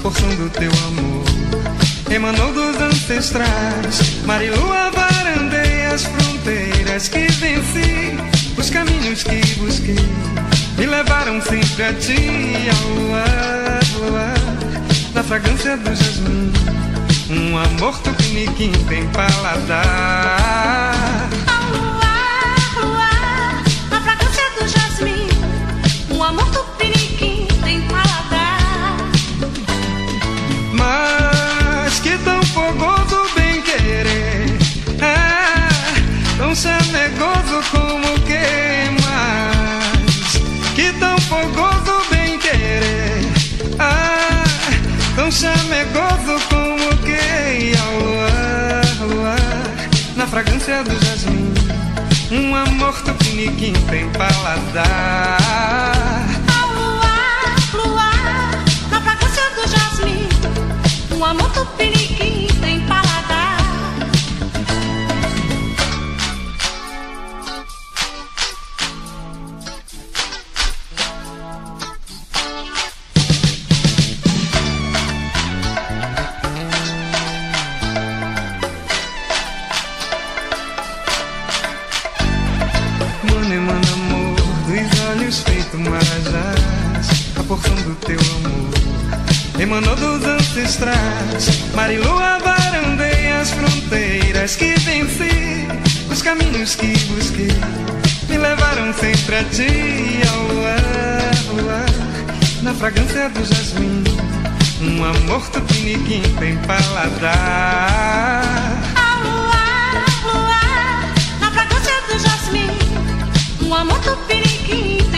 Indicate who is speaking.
Speaker 1: porção do teu amor emanou dos ancestrais. Marilua, varandei as fronteiras que venci, os caminhos que busquei me levaram sempre a ti. Ao luar, luar, na fragrância do jasmim, um amor tupiniquim tem paladar.
Speaker 2: Ao luar, luar, na fragrância do jasmim, um amor tupiniquim tem paladar.
Speaker 1: Mas que tão fogoso bem querer, tão chamegoso como queimas. Que tão fogoso bem querer, tão chamegoso como que. Ao luar, luar, na fragrância do jasmim, um amor tupiniquim tem paladar.
Speaker 2: Ao luar, luar, na fragrância do jasmim, um amor tupiniquim tem paladar.
Speaker 1: A porção do teu amor emanou dos ancestrais. Marilua, varandei as fronteiras que venci, os caminhos que busquei me levaram sempre a ti. Ao luar, luar, na fragrância do jasmim, um amor tupiniquim tem paladar.
Speaker 2: Ao luar, luar, na fragrância do jasmim, um amor tupiniquim